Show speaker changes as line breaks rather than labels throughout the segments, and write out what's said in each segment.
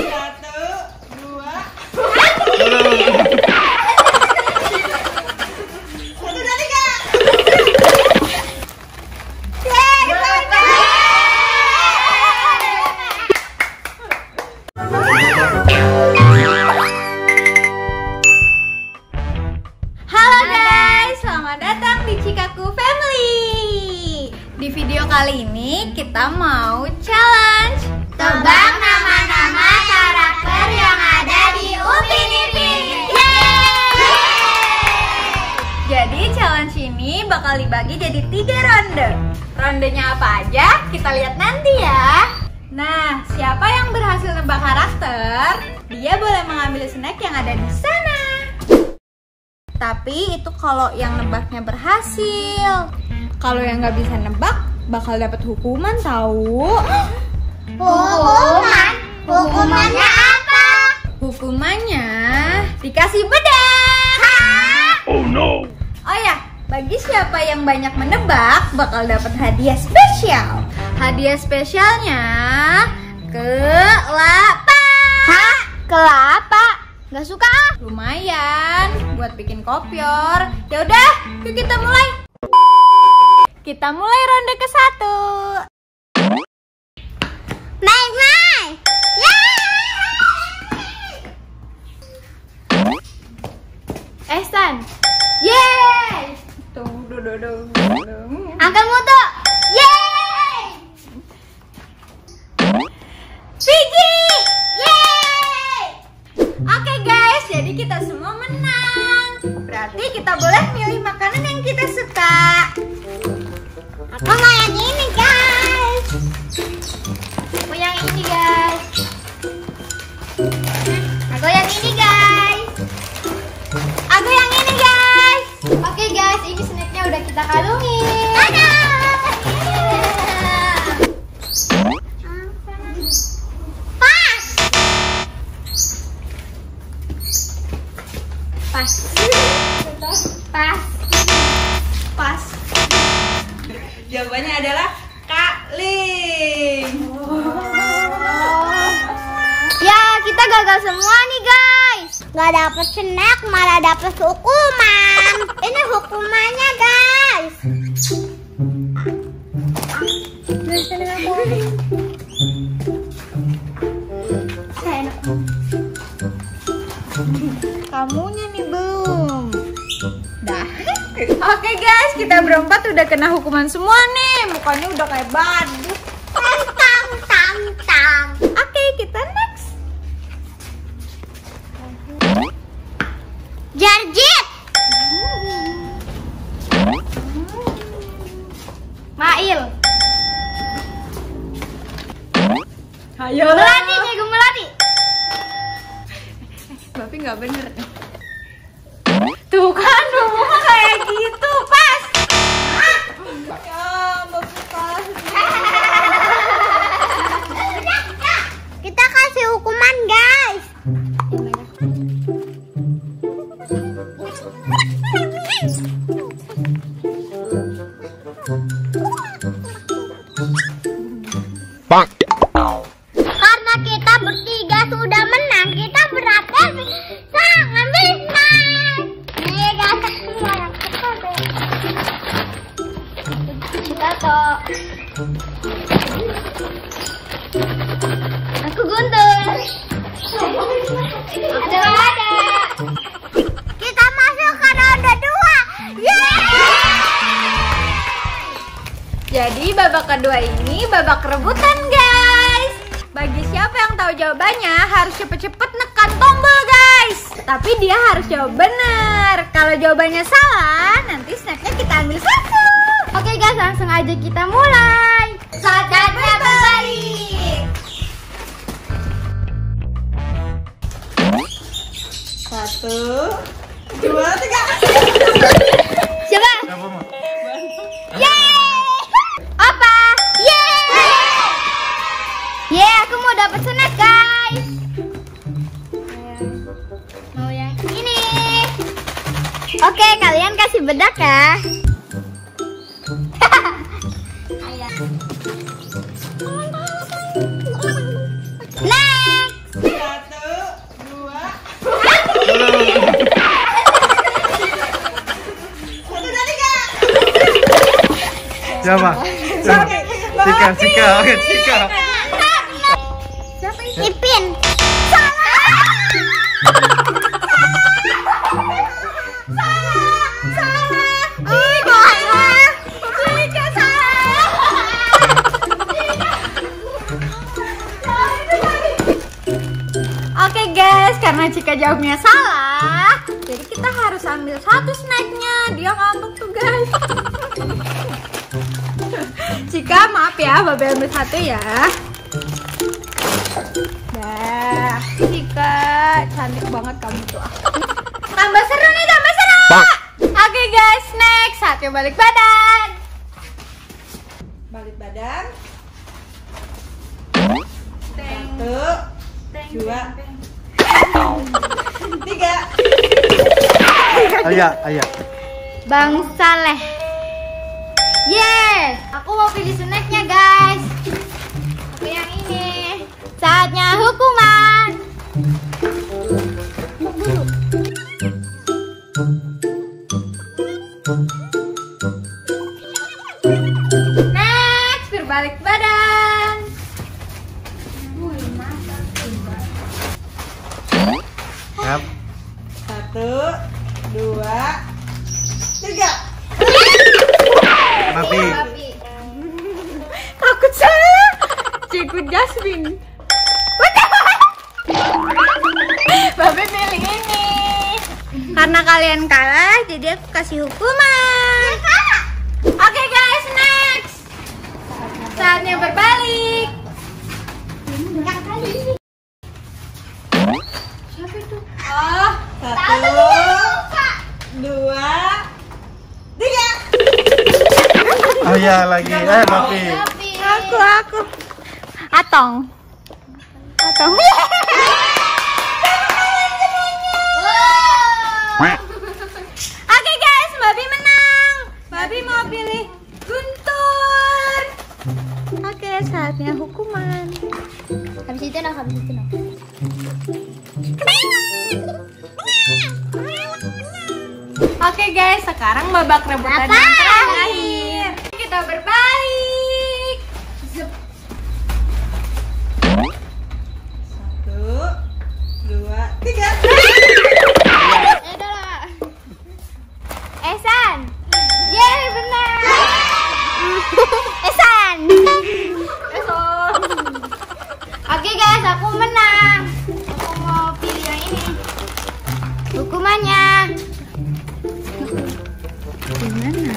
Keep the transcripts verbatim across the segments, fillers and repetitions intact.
Satu, dua. Satu, dua, tiga.
Halo guys, selamat datang di Chikaku Family. Di video kali ini kita mau challenge
Tebak nama-nama karakter yang ada di Upin Ipin.
Jadi challenge ini bakal dibagi jadi tiga ronde. Rondenya apa aja? Kita lihat nanti ya. Nah, siapa yang berhasil nebak karakter, dia boleh mengambil snack yang ada di sana. Tapi itu kalau yang nebaknya berhasil. Kalau yang nggak bisa nebak, bakal dapat hukuman tahu.
Hukuman? Hukumannya apa?
Hukumannya dikasih bedak.
Oh no.
Oh ya, bagi siapa yang banyak menebak bakal dapat hadiah spesial. Hadiah spesialnya kelapa.
Hah? Kelapa? Gak suka ah?
Lumayan buat bikin kopior. Ya udah, yuk kita mulai. Kita mulai ronde ke satu.
Main main.
Ehsan. Yeay. Tung dung dung dung.
Angkat mutu. Yeay.
Piggy. Yeay. Oke guys, jadi kita semua menang. Berarti kita boleh milih makanan yang kita suka.
Aku mau yang ini guys.
Mau yang ini guys.
Aku yang ini guys.
Aku yang ini guys. Oke guys, ini snacknya udah kita kalungin.
Dadah. Pas.
Pas.
Pas.
Pas.
Jawabannya adalah Kak Ling.
Ya, kita gagal semua nih guys. Gak dapet snack, malah dapet hukuman. Ini hukumannya guys.
Kamunya nih belum. Dah. Oke guys, kita berempat udah kena hukuman semua nih. Mukanya udah kayak badut.
Tang tang tang tang.
Oke, kita next.
Jarjit.
Mail. Ayo.
Melati, jago melati.
Tapi nggak bener. Tuh kan, muka kayak gitu, pas. Ya, bagus pas.
Kita kasih hukuman guys.
Bang.
Karena kita bertiga sudah menang, kita berarti sangat menang. Nih kata semua yang kita kita toh. Aku guntur. Ada ada. Kita masuk ke ronde dua. Yeay!
Jadi babak kedua ini babak rebutan guys. Bagi siapa yang tahu jawabannya harus cepet-cepet nekan tombol guys. Tapi dia harus jawab benar. Kalau jawabannya salah, nanti snacknya kita ambil satu. Oke guys, langsung aja kita mulai.
Saatnya berbalik.
Satu, dua, tiga.
Coba. Yeay! Apa? Yeay! Yeay, aku mau dapat snack guys. Mau yang ini. Oke, kalian kasih bedak ya. Next.
Siapa? Cika, Cika, oke Cika.
Siapa itu?
Ipin.
Oke guys, karena Cika jawabnya salah, jadi kita harus ambil satu snacknya. Dia ngambek tuh guys. Cika maaf ya, Babe ambil satu ya. Dah, Cika cantik banget kamu tuh. Tambah seru nih, tambah seru. Oke guys, next saatnya balik badan.
Balik badan.
Teng,
Satu,
teng,
dua,
teng.
tiga.
Ayah, ayah.
Bang Saleh. Yes, aku mau pilih snacknya guys. Aku yang ini. Saatnya hukuman. Next, berbalik badan.
Yap.
Satu, dua, tiga.
Papi.
Takut saya. Cikgu Jasmine. Babe pilih ini. Karena kalian kalah, jadi aku kasih hukuman. Oke guys, next. Saatnya berbalik. Siapa itu? Oh,
Satu, dua, tiga.
Ayah lagi. Eh, papi.
aku aku. Atong. Atong. Oke guys, Babi menang. Babi mau pilih Guntur. Oke, saatnya hukuman.
Habis itu dong, habis itu dong.
Oke guys, sekarang babak rebutan
Apa?
yang terakhir. Kita berbalik.
Satu, dua, tiga.
Esan. Yeay, benar.
Esan.
Esan. Oke guys, aku menang. Aku mau pilih yang ini. Hukumannya. Gimana?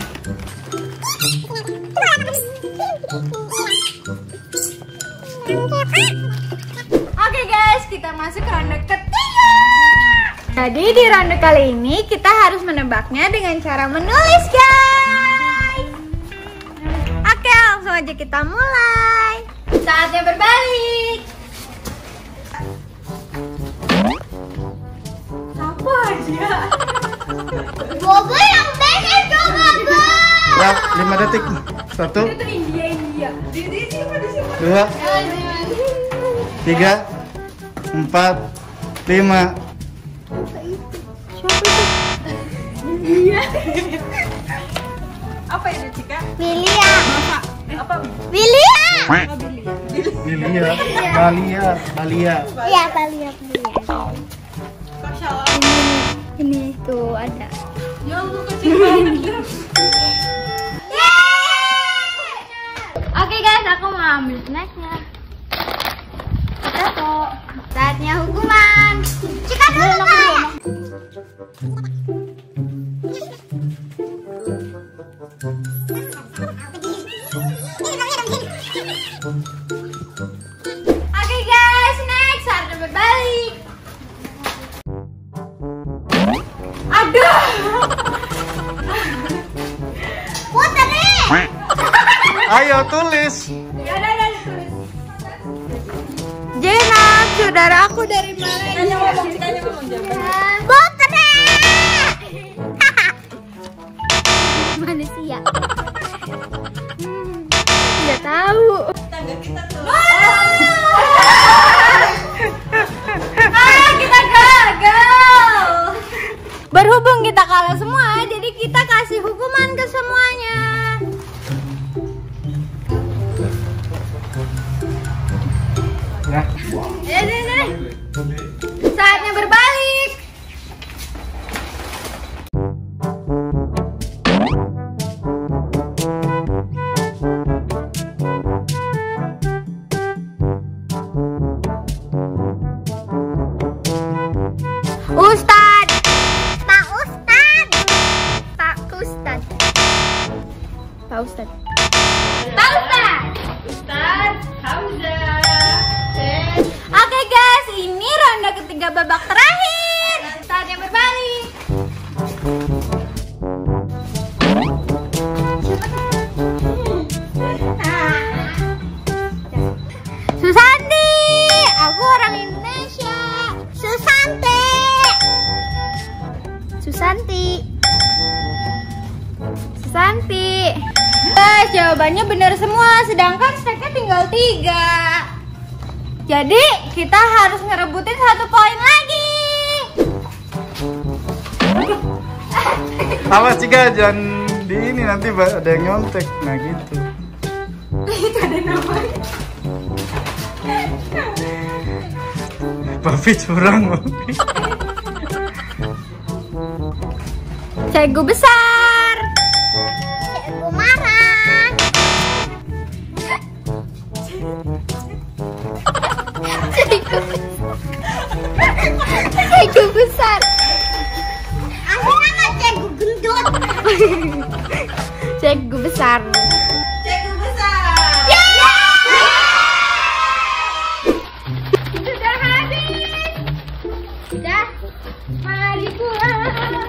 Oke guys, kita masuk ke ronde ketiga. Jadi di ronde kali ini kita harus menebaknya dengan cara menulis guys. Oke, langsung aja kita mulai. Saatnya berbalik. Apa aja?
Bobo yang benar coba guys.
Ya, lima detik. Satu,
Itu India India.
dua, tiga, empat, lima.
Apa itu Cika?
William.
Apa?
William.
Lilia, Balia, Balia.
Iya, William.
Masya Allah.
Ini tuh ada.
Ya Allah, kecil banget.
Oke guys, aku mau ambil snacknya. Kita kok. Saatnya hukuman.
Cika dulu kak.
Oke guys, next saatnya berbalik. Aduh.
Putri.
Ayo tulis.
Ya udah udah ditulis. Jena, saudara aku dari Malaysia.
Cikanya ngomong, Cikanya ngomong jangan.
Putri.
Manusia. Nggak tahu.
Tangga kita tuh.
Ah, kita gagal. Berhubung kita kalah semua, jadi kita kasih hukuman ke semuanya. Pak Ustadz. Pak Ustadz.
Ustadz Hamzah. Eh,
Oke guys, ini ronde ketiga babak terakhir. Saatnya berbalik. Susanti, aku orang Indonesia.
Susanti.
Susanti. Susanti. Guys, jawabannya benar semua, sedangkan steknya tinggal tiga. Jadi kita harus ngerebutin satu poin lagi.
Awas juga jangan di ini nanti ada yang nyontek. Nah gitu.
itu ada namanya.
Papi curang.
Cegu besar.
Cegu marah.
Cegu besar.
Aku nama cegu gendut.
Cegu besar.
Cegu besar.
Sudah habis. Sudah. Mari pulang.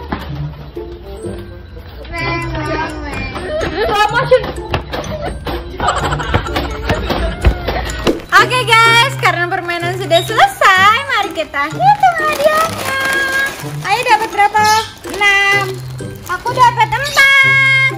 Slow motion. Oke guys, karena permainan sudah selesai, mari kita hitung hadiahnya. Ayo dapat berapa? enam. Aku dapat empat.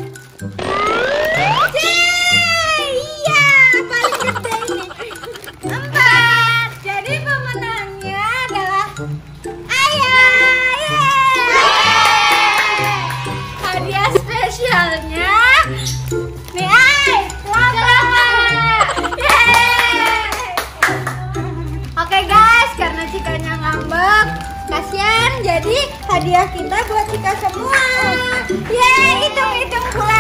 Iya, paling gede ini. Empat. Jadi pemenangnya adalah Ayah. Yeay. Hadiah spesialnya nih, Ay, selamat. Yeay. Oke guys, karena Cikanya ngambek, kasihan, jadi hadiah kita buat Cika semua. Yeay, hitung-hitung pula